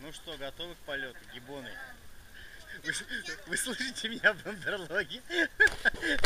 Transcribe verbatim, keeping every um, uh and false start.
Ну что, готовы к полету, гибоны? Вы, вы слышите меня, бандерлоги?